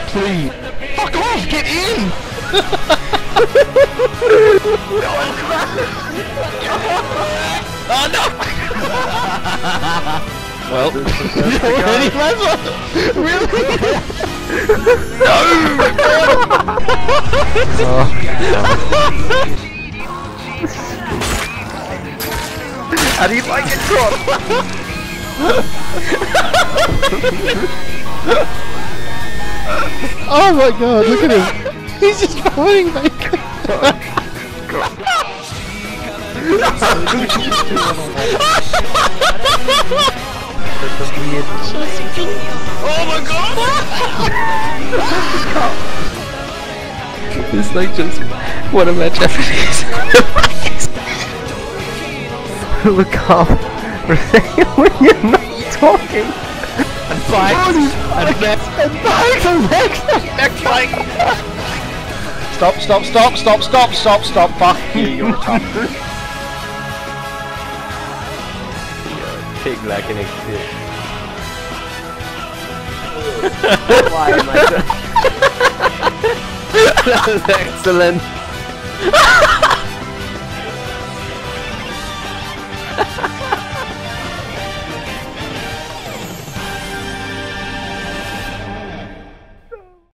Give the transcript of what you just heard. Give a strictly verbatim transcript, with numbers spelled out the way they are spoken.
Please. Fuck off! Get in! Oh no! Well, really? Really? No! Oh. How do you like it, Trot? Oh my god, look at him! He's just falling back! Oh my god! It's like just what a match Japanese. Look up when you're not talking. And bikes! And next! And back and back! Next bike! Stop, stop, stop, stop, stop, stop, stop, fuck you, you're top. Pig like an experience. Why am I doing that was excellent.